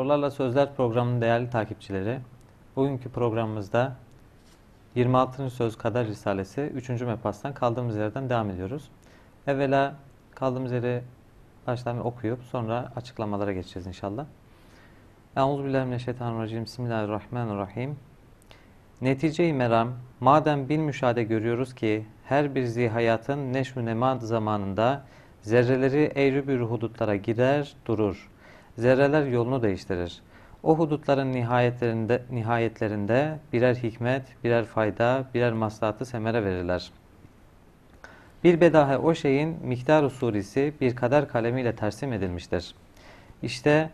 Sorularla Sözler programının değerli takipçileri, bugünkü programımızda 26. Söz Kader Risalesi 3. mebhastan kaldığımız yerden devam ediyoruz. Evvela kaldığımız yeri baştan okuyup sonra açıklamalara geçeceğiz inşallah. Euzubillahimineşşeytanirracim. Bismillahirrahmanirrahim. Netice-i meram, madem bil müşahede görüyoruz ki her bir zihayatın neşv-ü nemad zamanında zerreleri eğri bir hudutlara girer, durur. Zerreler yolunu değiştirir. O hudutların nihayetlerinde birer hikmet, birer fayda, birer maslahatı semere verirler. Bilbedahe o şeyin miktar-ı surisi bir kader kalemiyle tersim edilmiştir. İşte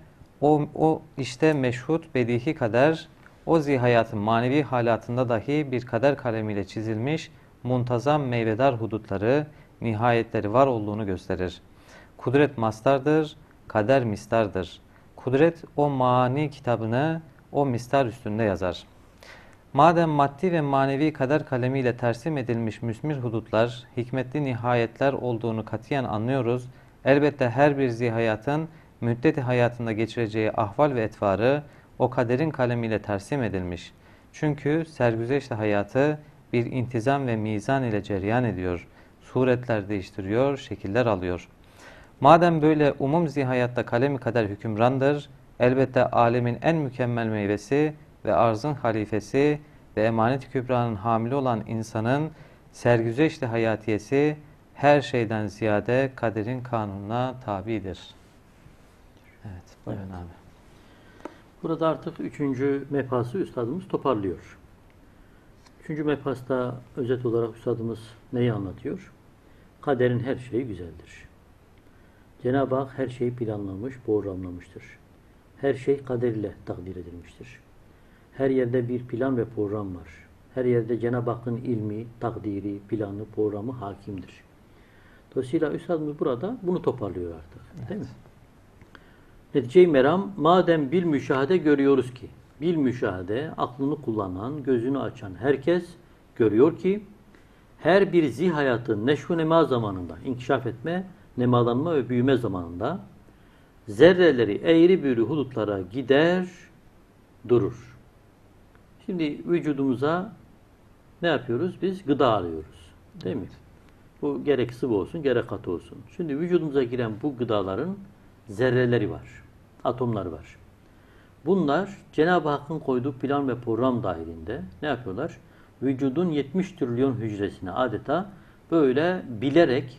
işte meşhut bedihi kader, o zihayatın manevi halatında dahi bir kader kalemiyle çizilmiş muntazam meyvedar hudutları, nihayetleri var olduğunu gösterir. Kudret mastardır, kader mistardır. Kudret o mani kitabını o mistar üstünde yazar. Madem maddi ve manevi kader kalemiyle tersim edilmiş müsmir hudutlar, hikmetli nihayetler olduğunu katiyen anlıyoruz. Elbette her bir zihayatın müddeti hayatında geçireceği ahval ve etvarı o kaderin kalemiyle tersim edilmiş. Çünkü sergüzeşt hayatı bir intizam ve mizan ile cereyan ediyor. Suretler değiştiriyor, şekiller alıyor. Madem böyle umum zihayatta kalem-i kader hükümrandır, elbette alemin en mükemmel meyvesi ve arzın halifesi ve emanet-i kübranın hamili olan insanın sergüzeşt hayatiyesi her şeyden ziyade kaderin kanununa tabidir. Evet, buyurun evet. abi. Burada artık 3. mebhası üstadımız toparlıyor. 3. mebhasta özet olarak üstadımız neyi anlatıyor? Kaderin her şeyi güzeldir. Cenab-ı Hak her şeyi planlamış, programlamıştır. Her şey kader ile takdir edilmiştir. Her yerde bir plan ve program var. Her yerde Cenab-ı Hakk'ın ilmi, takdiri, planı, programı hakimdir. Dolayısıyla üstadımız burada bunu toparlıyor artık. Evet. Değil mi? Netice-i meram, madem bil müşahede görüyoruz ki, bil müşahede, aklını kullanan, gözünü açan herkes görüyor ki, her bir zihayatın neşv-ü nema zamanında, inkişaf etme, nemalanma ve büyüme zamanında, zerreleri eğri büğrü hudutlara gider, durur. Şimdi vücudumuza ne yapıyoruz? Biz gıda alıyoruz. Değil mi? Bu gerek sıvı olsun, gerek katı olsun. Şimdi vücudumuza giren bu gıdaların zerreleri var. Atomları var. Bunlar Cenab-ı Hakk'ın koyduğu plan ve program dahilinde ne yapıyorlar? Vücudun 70 trilyon hücresine adeta böyle bilerek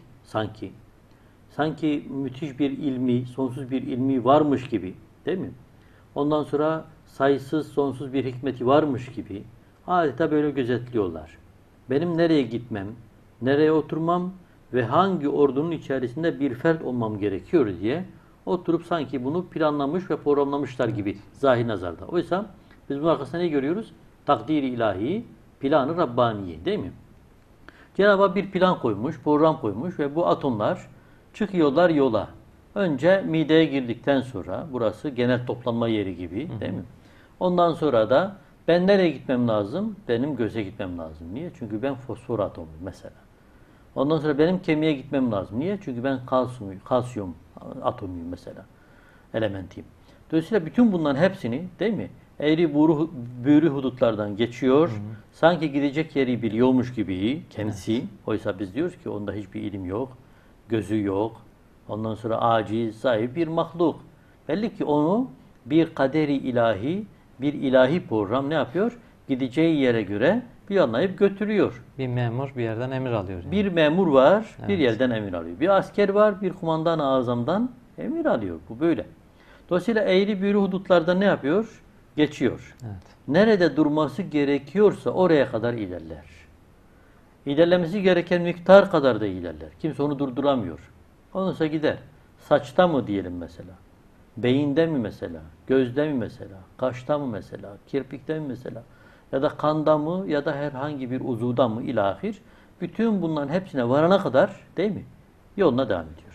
sanki müthiş bir ilmi, sonsuz bir ilmi varmış gibi, değil mi? Ondan sonra sayısız, sonsuz bir hikmeti varmış gibi adeta böyle gözetliyorlar. Benim nereye gitmem, nereye oturmam ve hangi ordunun içerisinde bir fert olmam gerekiyor diye oturup sanki bunu planlamış ve programlamışlar gibi zahir nazarda. Oysa biz bunun arkasında ne görüyoruz? Takdiri ilahi, planı Rabbaniye, değil mi? Cenab-ı Hak bir plan koymuş, program koymuş ve bu atomlar çıkıyorlar yola. Önce mideye girdikten sonra, burası genel toplanma yeri gibi, değil mi? Ondan sonra da ben nereye gitmem lazım? Benim göze gitmem lazım. Niye? Çünkü ben fosfor atomuyum mesela. Ondan sonra benim kemiğe gitmem lazım. Niye? Çünkü ben kalsiyum atomuyum mesela. Elementiyim. Dolayısıyla bütün bunların hepsini, değil mi? Eğri büğrü hudutlardan geçiyor. Sanki gidecek yeri biliyormuş gibi kendisi. Evet. Oysa biz diyoruz ki onda hiçbir ilim yok. Gözü yok. Ondan sonra aciz, zayıf bir mahluk. Belli ki onu bir kaderi ilahi, bir ilahi program ne yapıyor? Gideceği yere göre planlayıp götürüyor. Bir memur bir yerden emir alıyor. Yani. Bir memur var, evet. Bir yerden emir alıyor. Bir asker var, bir kumandan-ı azamdan emir alıyor. Bu böyle. Dolayısıyla eğri büğrü hudutlarda ne yapıyor? Geçiyor. Evet. Nerede durması gerekiyorsa oraya kadar ilerler. İlerlemesi gereken miktar kadar da ilerler. Kimse onu durduramıyor. Ondan sonra gider. Saçta mı diyelim mesela? Beyinde mi mesela? Gözde mi mesela? Kaşta mı mesela? Kirpikte mi mesela? Ya da kanda mı ya da herhangi bir uzuvda mı ilahir. Bütün bunların hepsine varana kadar, değil mi? Yoluna devam ediyor.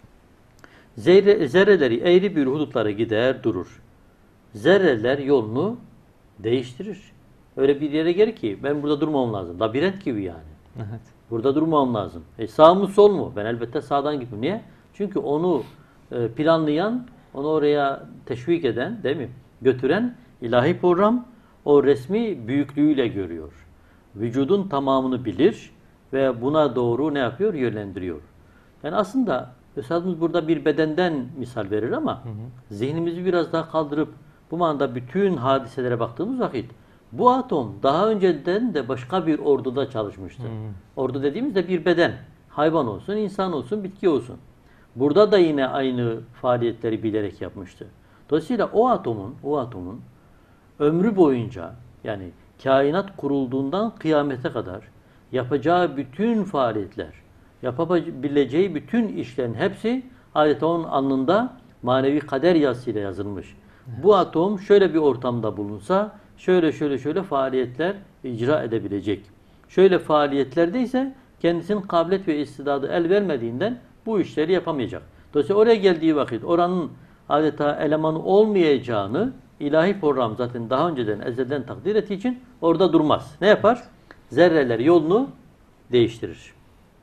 Evet. Zerreleri eğri bir hudutlara gider durur. Zerreler yolunu değiştirir. Öyle bir yere gelir ki ben burada durmam lazım. Labirent gibi yani. Evet. Burada durmam lazım. Sağ mı sol mu? Ben elbette sağdan gitmem. Niye? Çünkü onu planlayan onu oraya teşvik eden, değil mi? Götüren ilahi program o resmi büyüklüğüyle görüyor. Vücudun tamamını bilir ve buna doğru ne yapıyor? Yönlendiriyor. Yani aslında Üstadımız burada bir bedenden misal verir ama zihnimizi biraz daha kaldırıp bu manada bütün hadiselere baktığımız vakit bu atom daha önceden de başka bir orduda çalışmıştı. Ordu dediğimizde bir beden. Hayvan olsun, insan olsun, bitki olsun. Burada da yine aynı faaliyetleri bilerek yapmıştı. Dolayısıyla o atomun ömrü boyunca yani kainat kurulduğundan kıyamete kadar yapacağı bütün faaliyetler, yapabileceği bütün işlerin hepsi adeta onun alnında manevi kader yazısıyla yazılmış. Bu atom şöyle bir ortamda bulunsa şöyle faaliyetler icra edebilecek. Şöyle faaliyetlerde ise kendisinin kabiliyet ve istidadı el vermediğinden bu işleri yapamayacak. Dolayısıyla oraya geldiği vakit oranın adeta elemanı olmayacağını ilahi program zaten daha önceden ezelden takdir ettiği için orada durmaz. Ne yapar? Zerreler yolunu değiştirir.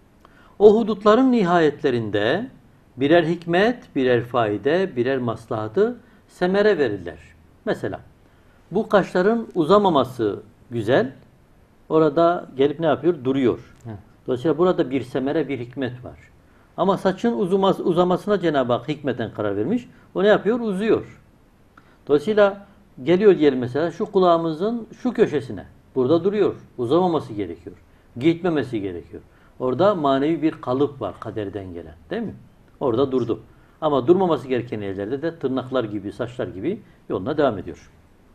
O hudutların nihayetlerinde birer hikmet, birer faide, birer maslahatı semere verirler. Mesela bu kaşların uzamaması güzel. Orada gelip ne yapıyor? Duruyor. Dolayısıyla burada bir semere, bir hikmet var. Ama saçın uzamasına Cenab-ı Hak hikmeten karar vermiş. O ne yapıyor? Uzuyor. Dolayısıyla geliyor diyelim mesela şu kulağımızın şu köşesine. Burada duruyor. Uzamaması gerekiyor. Gitmemesi gerekiyor. Orada manevi bir kalıp var kaderden gelen. Değil mi? Orada durdu. Ama durmaması gereken yerlerde de tırnaklar gibi, saçlar gibi yoluna devam ediyor.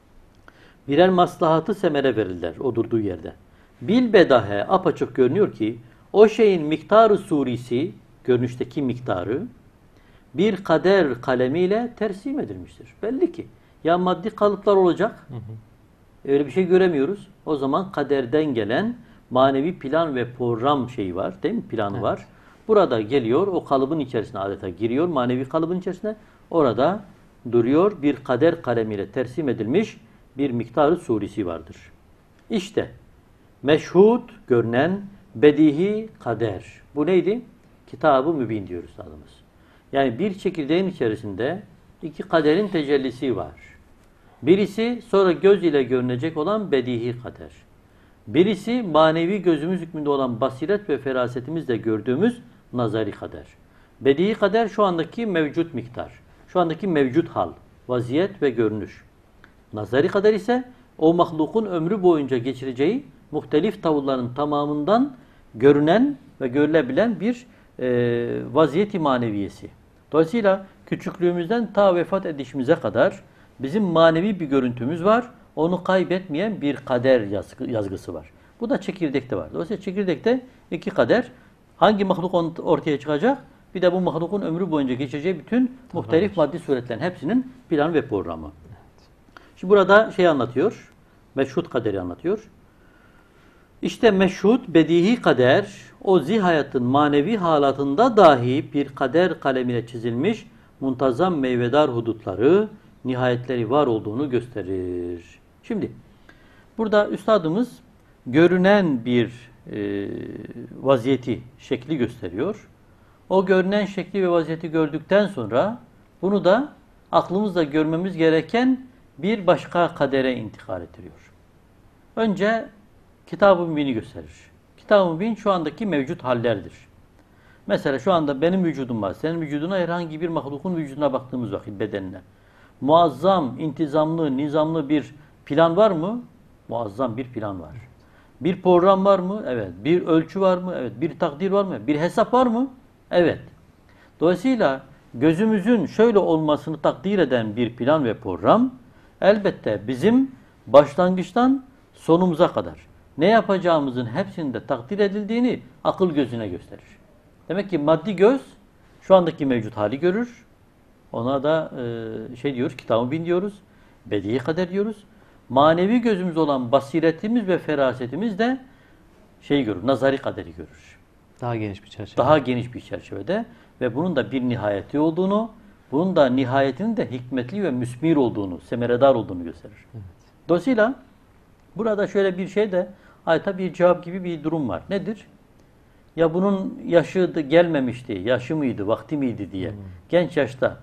Birer maslahatı semere verirler o durduğu yerde. Bilbedahe apaçık görünüyor ki o şeyin miktarı surisi, görünüşteki miktarı bir kader kalemiyle tersim edilmiştir. Belli ki ya maddi kalıplar olacak, öyle bir şey göremiyoruz. O zaman kaderden gelen manevi plan ve program şeyi var, değil mi? Planı var. Burada geliyor, o kalıbın içerisine adeta giriyor, manevi kalıbın içerisine. Orada duruyor, bir kader kalemiyle tersim edilmiş bir miktarı surisi vardır. İşte meşhud, görünen, bedihi kader. Bu neydi? Kitab-ı Mübin diyoruz adımız. Yani bir çekirdeğin içerisinde iki kaderin tecellisi var. Birisi sonra göz ile görünecek olan bedihi kader. Birisi manevi gözümüz hükmünde olan basiret ve ferasetimizle gördüğümüz nazari kader. Bedihi kader şu andaki mevcut miktar. Şu andaki mevcut hal, vaziyet ve görünüş. Nazari kader ise o mahlukun ömrü boyunca geçireceği muhtelif tavırların tamamından görünen ve görülebilen bir vaziyet-i maneviyesi. Dolayısıyla küçüklüğümüzden ta vefat edişimize kadar bizim manevi bir görüntümüz var. Onu kaybetmeyen bir kader yazgısı var. Bu da çekirdekte var. Dolayısıyla çekirdekte iki kader. Hangi mahluk ortaya çıkacak? Bir de bu mahlukun ömrü boyunca geçeceği bütün muhtelif maddi suretlerin hepsinin planı ve programı. Şimdi burada şey anlatıyor. Meşhud kaderi anlatıyor. İşte meşhud bedihi kader o zihayatın manevi halatında dahi bir kader kalemiyle çizilmiş muntazam meyvedar hudutları, nihayetleri var olduğunu gösterir. Şimdi burada üstadımız görünen bir vaziyeti, şekli gösteriyor. O görünen şekli ve vaziyeti gördükten sonra bunu da aklımızla görmemiz gereken bir başka kadere intikal ettiriyor. Önce Kitab-ı Mübin'i gösterir. Kitab-ı Mübin şu andaki mevcut hallerdir. Mesela şu anda benim vücudum var. Senin vücuduna herhangi bir mahlukun vücuduna baktığımız vakit bedenine. Muazzam, intizamlı, nizamlı bir plan var mı? Muazzam bir plan var. Bir program var mı? Evet. Bir ölçü var mı? Evet. Bir takdir var mı? Bir hesap var mı? Evet. Dolayısıyla gözümüzün şöyle olmasını takdir eden bir plan ve program elbette bizim başlangıçtan sonumuza kadar ne yapacağımızın hepsinde takdir edildiğini akıl gözüne gösterir. Demek ki maddi göz şu andaki mevcut hali görür. Ona da şey diyoruz, Kitab-ı Mübin diyoruz. Bedihi kader diyoruz. Manevi gözümüz olan basiretimiz ve ferasetimiz de şey görür, nazari kaderi görür. Daha geniş bir çerçeve. Daha geniş bir çerçevede ve bunun da bir nihayeti olduğunu, bunun da nihayetinin de hikmetli ve müsmir olduğunu, semeredar olduğunu gösterir. Evet. Dolayısıyla burada şöyle bir şey de adeta bir cevap gibi bir durum var. Nedir? Ya bunun yaşı gelmemişti, yaşı mıydı, vakti miydi diye genç yaşta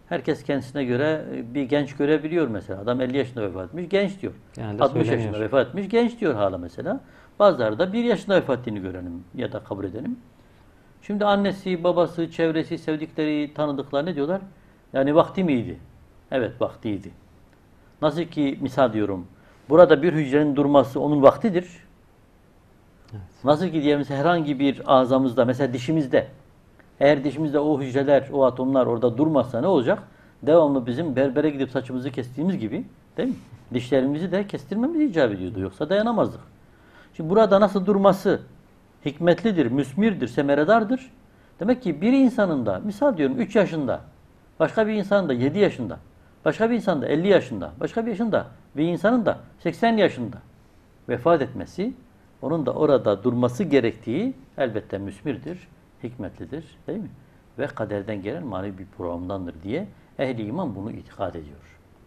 Herkes kendisine göre bir genç görebiliyor mesela. Adam 50 yaşında vefat etmiş, genç diyor. Genelde 60 söyleniyor. yaşında vefat etmiş, genç diyor hala mesela. Bazıları da 1 yaşında vefat ettiğini görelim ya da kabul edelim. Şimdi annesi, babası, çevresi, sevdikleri, tanıdıkları ne diyorlar? Yani vakti miydi? Evet, vaktiydi. Nasıl ki misal diyorum, burada bir hücrenin durması onun vaktidir. Evet. Nasıl ki diyelim herhangi bir ağzamızda, mesela dişimizde, eğer dişimizde o hücreler, o atomlar orada durmazsa ne olacak? Devamlı bizim berbere gidip saçımızı kestiğimiz gibi, değil mi? Dişlerimizi de kestirmemiz icap ediyordu. Yoksa dayanamazdık. Şimdi burada nasıl durması hikmetlidir, müsmirdir, semeredardır. Demek ki bir insanın da, misal diyorum 3 yaşında, başka bir insanın da 7 yaşında, başka bir insanın da 50 yaşında, başka bir yaşında bir insanın da 80 yaşında vefat etmesi, onun da orada durması gerektiği elbette müsmirdir, hikmetlidir, değil mi? Ve kaderden gelen manevi bir programdandır diye ehli iman bunu itikad ediyor.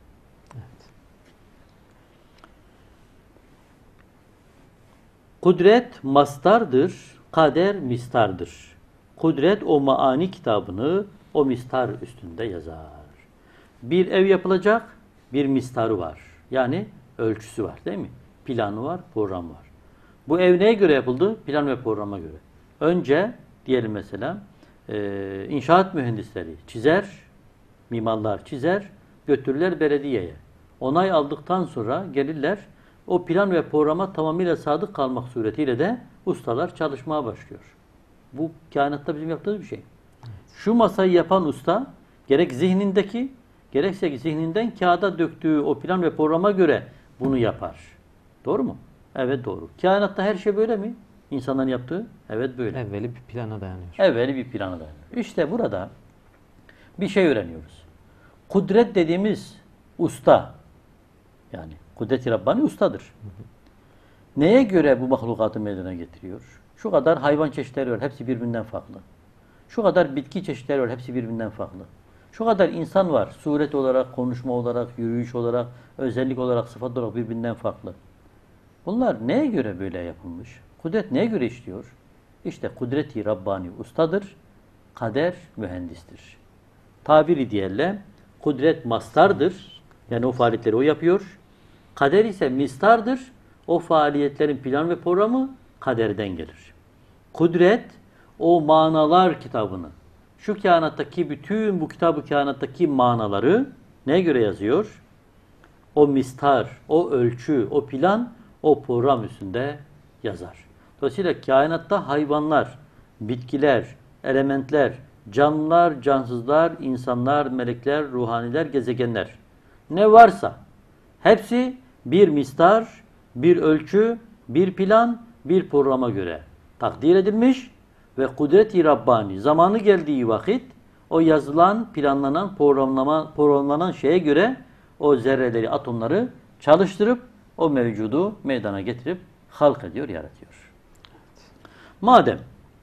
Kudret mastardır, kader mistardır. Kudret o maani kitabını o mistar üstünde yazar. Bir ev yapılacak, bir mistarı var. Yani ölçüsü var, değil mi? Planı var, programı var. Bu ev neye göre yapıldı? Plan ve programa göre. Önce diyelim mesela inşaat mühendisleri çizer, mimarlar çizer, götürürler belediyeye. Onay aldıktan sonra gelirler, o plan ve programa tamamıyla sadık kalmak suretiyle de ustalar çalışmaya başlıyor. Bu kainatta bizim yaptığımız bir şey. Şu masayı yapan usta gerek zihnindeki gerekse zihninden kağıda döktüğü o plan ve programa göre bunu yapar. Doğru mu? Evet doğru. Kainatta her şey böyle mi? İnsanların yaptığı? Evet böyle. Evveli bir plana dayanıyor. Evveli bir plana dayanıyor. İşte burada bir şey öğreniyoruz. Kudret dediğimiz usta, yani kudret-i Rabbani ustadır. Neye göre bu mahlukatı meydana getiriyor? Şu kadar hayvan çeşitleri var, hepsi birbirinden farklı. Şu kadar bitki çeşitleri var, hepsi birbirinden farklı. Şu kadar insan var, suret olarak, konuşma olarak, yürüyüş olarak, özellik olarak, sıfat olarak birbirinden farklı. Bunlar neye göre böyle yapılmış? Kudret neye göre işliyor? İşte kudret-i Rabbani ustadır, kader mühendistir. Tabiri diğerle kudret mastardır, yani o faaliyetleri o yapıyor. Kader ise mistardır, o faaliyetlerin plan ve programı kaderden gelir. Kudret, o manalar kitabını, şu kainattaki bütün bu kitabı kainattaki manaları neye göre yazıyor? O mistar, o ölçü, o plan, o program üstünde yazar. Dolayısıyla kainatta hayvanlar, bitkiler, elementler, canlılar, cansızlar, insanlar, melekler, ruhaniler, gezegenler ne varsa hepsi bir mistar, bir ölçü, bir plan, bir programa göre takdir edilmiş ve kudret-i Rabbani zamanı geldiği vakit o yazılan, planlanan, programlanan şeye göre o zerreleri, atomları çalıştırıp o mevcudu meydana getirip halk ediyor, yaratıyor. Madem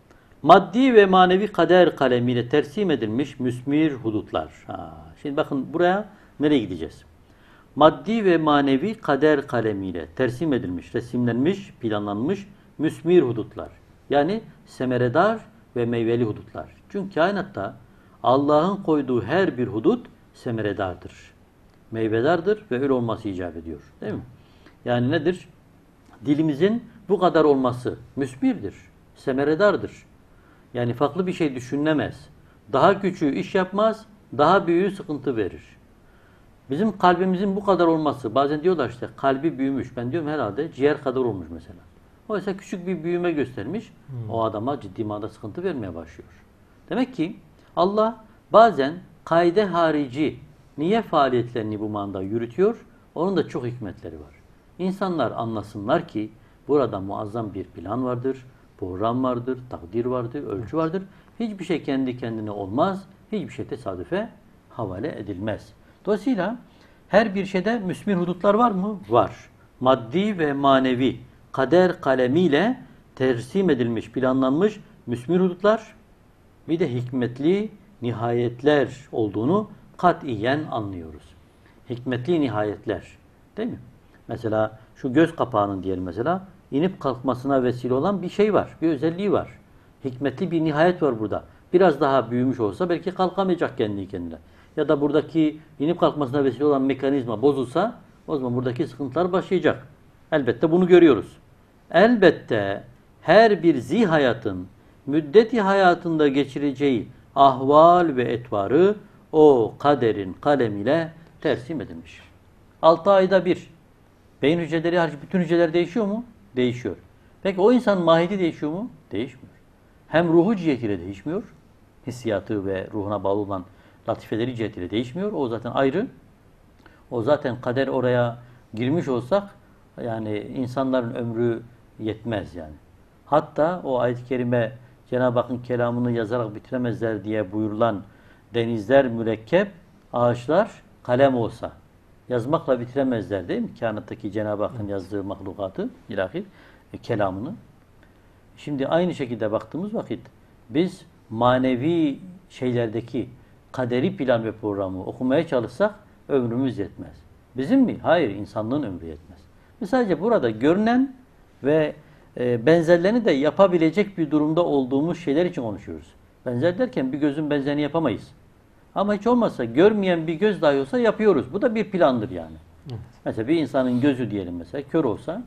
maddi ve manevi kader kalemiyle tersim edilmiş müsmir hudutlar. Şimdi bakın buraya nereye gideceğiz? Maddi ve manevi kader kalemiyle tersim edilmiş, resimlenmiş, planlanmış müsmir hudutlar. Yani semeredar ve meyveli hudutlar. Çünkü kainatta Allah'ın koyduğu her bir hudut semeredardır. Meyvedardır ve öyle olması icap ediyor. Değil mi? Yani nedir? Dilimizin bu kadar olması müsmirdir, semeredardır. Yani farklı bir şey düşünülemez. Daha küçüğü iş yapmaz, daha büyüğü sıkıntı verir. Bizim kalbimizin bu kadar olması, bazen diyorlar işte kalbi büyümüş. Ben diyorum herhalde ciğer kadar olmuş mesela. Oysa küçük bir büyüme göstermiş, o adama ciddi manada sıkıntı vermeye başlıyor. Demek ki Allah bazen kaide harici niye faaliyetlerini bu manada yürütüyor? Onun da çok hikmetleri var. İnsanlar anlasınlar ki burada muazzam bir plan vardır, program vardır, takdir vardır, ölçü vardır. Hiçbir şey kendi kendine olmaz, hiçbir şey tesadüfe havale edilmez. Dolayısıyla her bir şeyde müsmir hudutlar var mı? Var. Maddi ve manevi kader kalemiyle tersim edilmiş, planlanmış müsmir hudutlar, bir de hikmetli nihayetler olduğunu katiyen anlıyoruz. Hikmetli nihayetler, değil mi? Mesela şu göz kapağının diyelim mesela, inip kalkmasına vesile olan bir şey var, bir özelliği var. Hikmetli bir nihayet var burada. Biraz daha büyümüş olsa belki kalkamayacak kendi kendine. ya da buradaki inip kalkmasına vesile olan mekanizma bozulsa o zaman buradaki sıkıntılar başlayacak. Elbette bunu görüyoruz. Elbette her bir zihayatın müddeti hayatında geçireceği ahval ve etvarı o kaderin kalemiyle tersim edilmiş. 6 ayda bir. Beyin hücreleri hariç bütün hücreler değişiyor mu? Değişiyor. Peki o insanın mahiyeti değişiyor mu? Değişmiyor. Hem ruhu cihetiyle değişmiyor. Hissiyatı ve ruhuna bağlı olan latifeleri cihetiyle değişmiyor. O zaten ayrı. O zaten kader oraya girmiş olsak yani insanların ömrü yetmez yani. Hatta o ayet-i kerime Cenab-ı Hakk'ın kelamını yazarak bitiremezler diye buyurulan denizler mürekkep, ağaçlar kalem olsa yazmakla bitiremezler değil mi? Kainattaki Cenab-ı Hakk'ın yazdığı mahlukatı, ilahir, kelamını. Şimdi aynı şekilde baktığımız vakit biz manevi şeylerdeki kaderi plan ve programı okumaya çalışsak ömrümüz yetmez. Bizim mi? Hayır, insanlığın ömrü yetmez. Biz sadece burada görünen ve benzerlerini de yapabilecek bir durumda olduğumuz şeyler için konuşuyoruz. Benzer derken bir gözün benzerini yapamayız. Ama hiç olmazsa görmeyen bir göz dahi olsa yapıyoruz. Bu da bir plandır yani. Evet. Mesela bir insanın gözü diyelim mesela kör olsa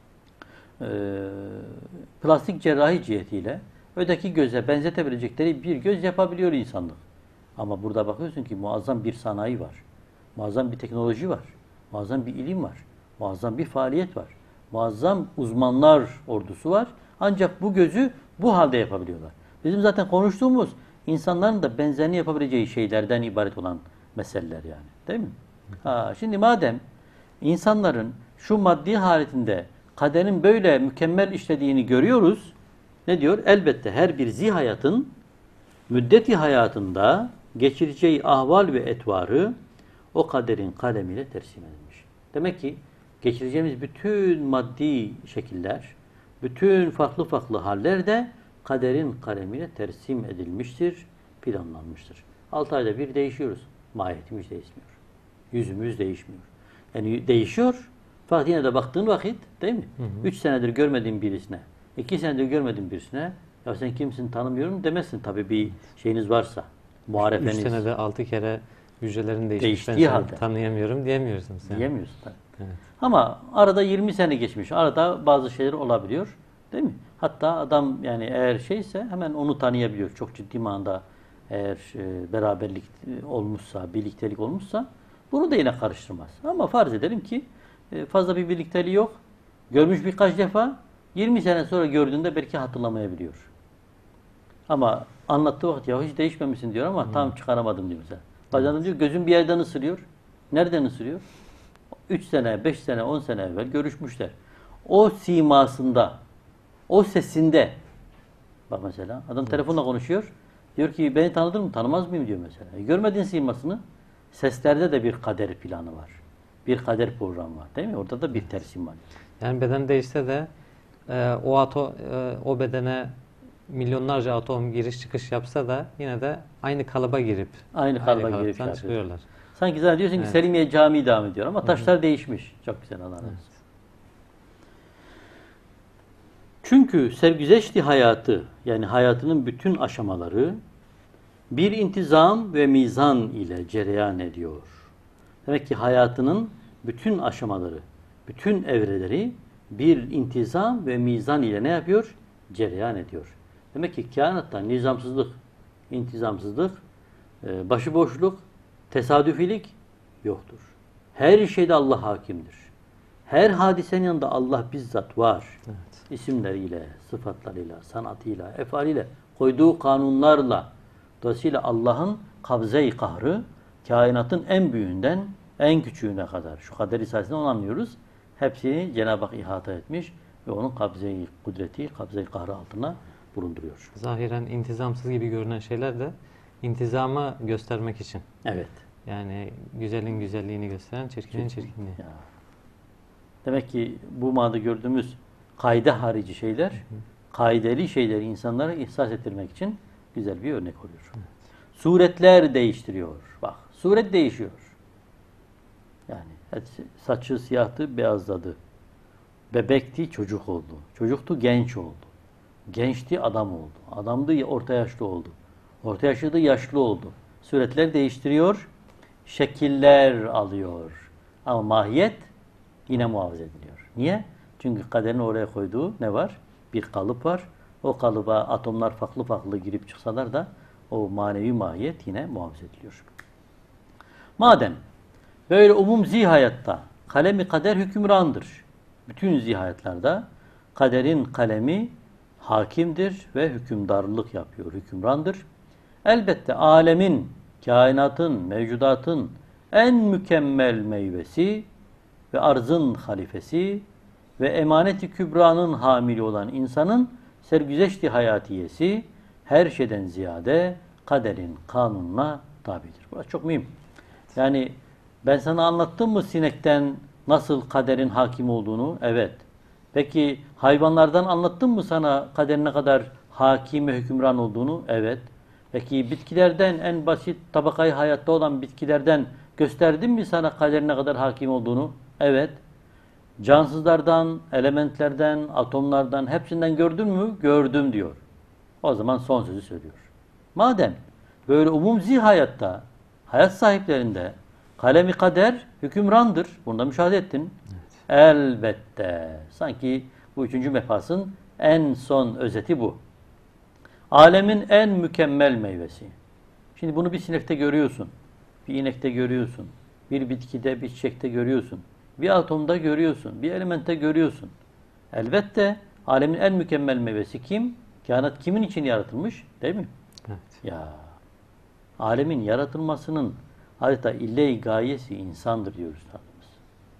plastik cerrahi cihetiyle öteki göze benzetebilecekleri bir göz yapabiliyor insanlık. Ama burada bakıyorsun ki muazzam bir sanayi var. Muazzam bir teknoloji var. Muazzam bir ilim var. Muazzam bir faaliyet var. Muazzam uzmanlar ordusu var. Ancak bu gözü bu halde yapabiliyorlar. Bizim zaten konuştuğumuz insanların da benzerini yapabileceği şeylerden ibaret olan meseleler yani. Değil mi? Şimdi madem insanların şu maddi haletinde kaderin böyle mükemmel işlediğini görüyoruz. Ne diyor? Elbette her bir zihayatın müddeti hayatında geçireceği ahval ve etvarı o kaderin kalemiyle tersim edilmiş. Demek ki geçireceğimiz bütün maddi şekiller, bütün farklı farklı haller de kaderin kalemiyle tersim edilmiştir, planlanmıştır. 6 ayda bir değişiyoruz. Mahiyetimiz değişmiyor. Yüzümüz değişmiyor. Yani değişiyor. Fakat yine de baktığın vakit değil mi? 3 senedir görmediğin birisine, 2 senedir görmediğin birisine ya sen kimsin tanımıyorum demezsin tabii bir şeyiniz varsa. Muharefeniz. 3 senede 6 kere hücrelerin değiştiği ben halde tanıyamıyorum diyemiyorsunuz. Yani. Diyemiyorsun tabii. Evet. Ama arada 20 sene geçmiş. Arada bazı şeyler olabiliyor. Değil mi? Hatta adam yani eğer şeyse hemen onu tanıyabiliyor. Çok ciddi manada eğer beraberlik olmuşsa, birliktelik olmuşsa bunu da yine karıştırmaz. Ama farz edelim ki fazla bir birlikteliği yok. Görmüş birkaç defa 20 sene sonra gördüğünde belki hatırlamayabiliyor. Ama anlattığı vakit ya hiç değişmemişsin diyor ama tam çıkaramadım diyor mesela. Bazen diyor gözüm bir yerden ısırıyor. Nereden ısırıyor? 3 sene, 5 sene, 10 sene evvel görüşmüşler. O simasında, o sesinde bak mesela adam telefonla konuşuyor. Diyor ki beni tanıdın mı? Tanımaz mıyım diyor mesela. Görmediğin simasını seslerde de bir kader planı var. Bir kader programı var. Değil mi? Orada da bir tersim var. Yani beden değişse de o bedene milyonlarca atom giriş çıkış yapsa da yine de aynı kalıba girip aynı kalıba girip çıkıyorlar. Sanki zaten diyorsun ki Selimiye Camii devam ediyor ama taşlar değişmiş. Çok güzel Allah razı olsun. Çünkü sergüzeşti hayatı yani hayatının bütün aşamaları bir intizam ve mizan ile cereyan ediyor. Demek ki hayatının bütün aşamaları, bütün evreleri bir intizam ve mizan ile ne yapıyor? Cereyan ediyor. Demek ki kainatta nizamsızlık, intizamsızlık, başıboşluk, tesadüfilik yoktur. Her şeyde Allah hakimdir. Her hadisenin yanında Allah bizzat var. Evet. İsimleriyle, sıfatlarıyla, sanatıyla, efaliyle, koyduğu kanunlarla. Dolayısıyla Allah'ın kabze-i kahrı kainatın en büyüğünden en küçüğüne kadar. Şu kader risalesinde onu anlıyoruz. Hepsini Cenab-ı Hak ihata etmiş ve onun kabze-i kudreti, kabze-i kahrı altına bulunduruyor. Zahiren intizamsız gibi görünen şeyler de intizamı göstermek için. Evet. Yani güzelin güzelliğini gösteren, çirkinin çirkinliği. Ya. Demek ki bu manada gördüğümüz kaide harici şeyler, kaideli şeyleri insanlara ihsas ettirmek için güzel bir örnek oluyor. Suretler değiştiriyor. Bak, suret değişiyor. Yani saçı siyahtı, beyazladı. Bebekti, çocuk oldu. Çocuktu, genç oldu. Gençti, adam oldu. Adamdı, orta yaşlı oldu. Orta yaşlıydı, yaşlı oldu. Suretler değiştiriyor. şekiller alıyor. Ama mahiyet yine muhafaza ediliyor. Niye? Çünkü kaderin oraya koyduğu ne var? Bir kalıp var. O kalıba atomlar farklı farklı girip çıksalar da o manevi mahiyet yine muhafaza ediliyor. Madem böyle umum zihayatta kalemi kader hükümrandır. Bütün zihayatlarda kaderin kalemi hakimdir ve hükümdarlık yapıyor, hükümrandır. Elbette alemin, kainatın, mevcudatın en mükemmel meyvesi ve arzın halifesi ve emaneti kübranın hamili olan insanın sergüzeşti hayatiyesi her şeyden ziyade kaderin kanununa tabidir. Burası çok mühim. Yani ben sana anlattım mı sinekten nasıl kaderin hakim olduğunu? Evet. Peki hayvanlardan anlattım mı sana kaderin ne kadar hakim ve hükümran olduğunu? Evet. Peki bitkilerden en basit tabakayı hayatta olan bitkilerden gösterdim mi sana kaderin ne kadar hakim olduğunu? Evet. Cansızlardan, elementlerden, atomlardan hepsinden gördün mü? Gördüm diyor. O zaman son sözü söylüyor. Madem böyle umum zihayatta, hayat sahiplerinde kalemi kader hükümrandır. Bunu da müşahede ettin. Evet. Elbette. Sanki bu üçüncü mefasın en son özeti bu. Alemin en mükemmel meyvesi. Şimdi bunu bir sinekte görüyorsun. Bir inekte görüyorsun. Bir bitkide, bir çiçekte görüyorsun. Bir atomda görüyorsun. Bir elementte görüyorsun. Elbette alemin en mükemmel meyvesi kim? Kainat kimin için yaratılmış? Değil mi? Evet. Ya alemin yaratılmasının adeta ille-i gayesi insandır diyor üstadımız.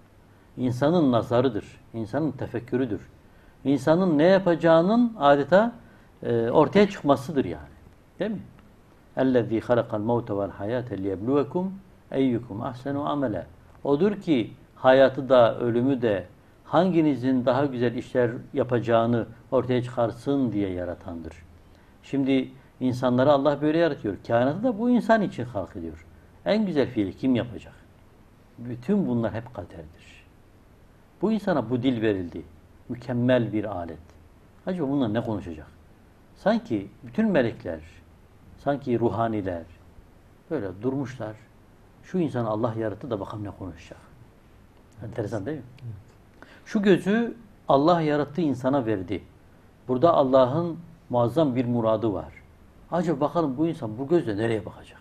İnsanın nazarıdır. İnsanın tefekkürüdür. İnsanın ne yapacağının adeta ortaya çıkmasıdır yani. Değil mi? اَلَّذ۪ي خَلَقَ الْمَوْتَ وَالْحَيَاةَ لِيَبْلُوَكُمْ اَيُّكُمْ اَحْسَنُ عَمَلًا. Odur ki hayatı da ölümü de hanginizin daha güzel işler yapacağını ortaya çıkarsın diye yaratandır. Şimdi insanları Allah böyle yaratıyor. Kainatı da bu insan için halk ediyor. En güzel fiili kim yapacak? Bütün bunlar hep kaderdir. Bu insana bu dil verildi. Mükemmel bir alet. Acaba bunlar ne konuşacak? Sanki bütün melekler, sanki ruhaniler böyle durmuşlar. Şu insanı Allah yarattı da bakalım ne konuşacak. Enteresan değil mi? Evet. Şu gözü Allah yarattığı insana verdi. Burada Allah'ın muazzam bir muradı var. Acaba bakalım bu insan bu gözle nereye bakacak?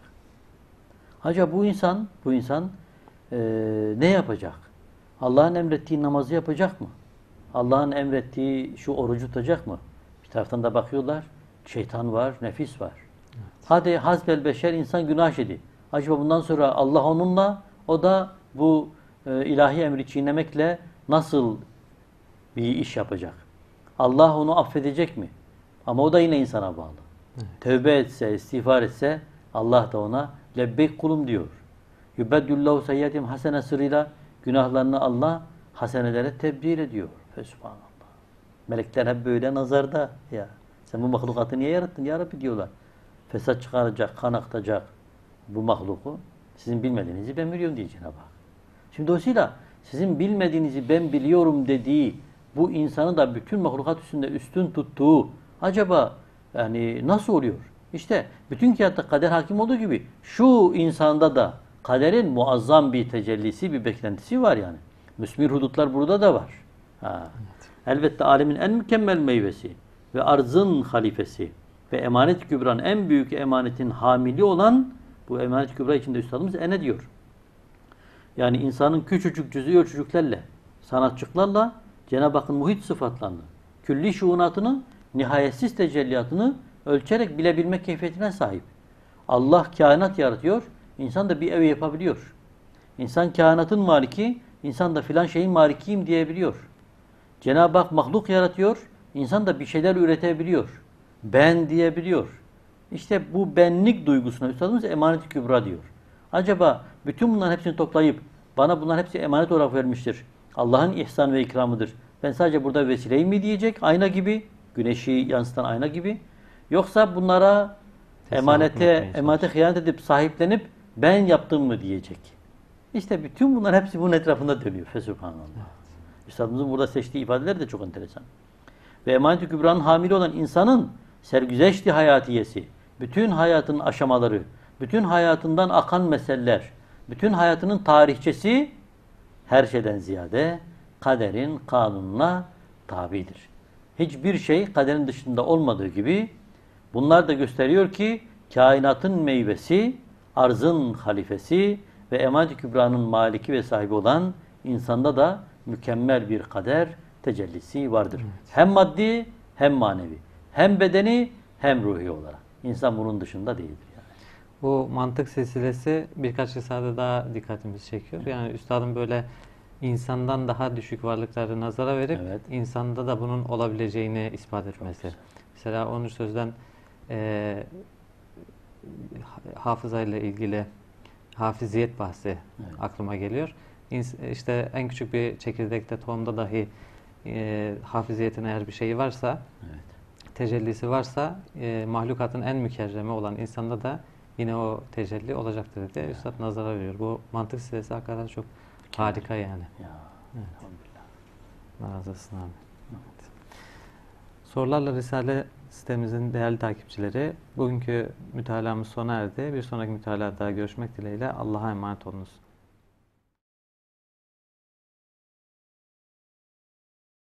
Acaba bu insan ne yapacak? Allah'ın emrettiği namazı yapacak mı? Allah'ın emrettiği şu orucu tutacak mı? Bir taraftan da bakıyorlar. Şeytan var, nefis var. Evet. Hadi hasbel beşer insan günah işledi. Acaba bundan sonra Allah onunla, o da bu ilahi emri çiğnemekle nasıl bir iş yapacak? Allah onu affedecek mi? Ama o da yine insana bağlı. Evet. Tövbe etse, istiğfar etse Allah da ona lebbeyk kulum diyor. Yübeddüllahu seyyiatim hasene sırrıyla günahlarını Allah hasenelere tebdil ediyor. Fesubhanallah. Melekler hep böyle nazarda. Ya sen bu mahlukatı niye yarattın ya Rabbi diyorlar. Fesat çıkaracak, kan aktacak bu mahluku. Sizin bilmediğinizi ben biliyorum diye Cenab-ı Hak. Şimdi dolayısıyla sizin bilmediğinizi ben biliyorum dediği bu insanı da bütün mahlukat üstünde üstün tuttuğu acaba yani nasıl oluyor? İşte bütün kainatta kader hakim olduğu gibi şu insanda da kaderin muazzam bir tecellisi, bir beklentisi var yani. Müsmir hudutlar burada da var. Ha. Evet. Elbette alemin en mükemmel meyvesi ve arzın halifesi ve emanet-i kübranın en büyük emanetin hamili olan bu emanet-i kübra içinde üstadımız ne diyor? Yani insanın küçücük cüz'i ölçücüklerle, sanatçıklarla Cenab-ı Hakk'ın muhit sıfatlarını, külli şuunatını, nihayetsiz tecelliyatını ölçerek bilebilmek keyfiyetine sahip. Allah kainat yaratıyor, insan da bir ev yapabiliyor. İnsan kainatın maliki, insan da filan şeyin malikiyim diyebiliyor. Cenab-ı Hak mahluk yaratıyor, insan da bir şeyler üretebiliyor. Ben diyebiliyor. İşte bu benlik duygusuna üstadımız emanet-i kübra diyor. Acaba bütün bunların hepsini toplayıp bana bunların hepsi emanet olarak vermiştir. Allah'ın ihsan ve ikramıdır. Ben sadece burada vesileyim mi diyecek? Ayna gibi, güneşi yansıtan ayna gibi. Yoksa bunlara emanete hıyanet edip sahiplenip ben yaptım mı diyecek. İşte bütün bunlar hepsi bunun etrafında dönüyor. Fesubhanallah. Evet. Üstadımızın burada seçtiği ifadeler de çok enteresan. Ve emanet-i kübranın hamili olan insanın sergüzeşti hayatiyesi, bütün hayatın aşamaları, bütün hayatından akan meseleler, Bütün hayatının tarihçesi her şeyden ziyade kaderin kanununa tabidir. Hiçbir şey kaderin dışında olmadığı gibi bunlar da gösteriyor ki kainatın meyvesi, arzın halifesi ve Emanet-i Kübra'nın maliki ve sahibi olan insanda da mükemmel bir kader tecellisi vardır. Evet. Hem maddi hem manevi. Hem bedeni hem ruhi olarak. İnsan bunun dışında değildir. Yani. Bu mantık silsilesi birkaç risale daha dikkatimizi çekiyor. Yani üstadın böyle insandan daha düşük varlıkları nazara verip Evet. insanda da bunun olabileceğini ispat etmesi. Mesela 10. sözden hafızayla ilgili hafiziyet bahsi Evet. aklıma geliyor. İşte en küçük bir çekirdekte, tohumda dahi hafiziyetin eğer bir şeyi varsa, Evet. tecellisi varsa, mahlukatın en mükerremi olan insanda da yine o tecelli olacaktır diye Üstad nazara veriyor. Bu mantık silsilesi hakikaten çok harika yani. Ya. Evet. Elhamdülillah. Allah razı olsun abi. Evet. Sorularla Risale sitemizin değerli takipçileri, bugünkü mütalaamız sona erdi. Bir sonraki mütalada görüşmek dileğiyle Allah'a emanet olunuz.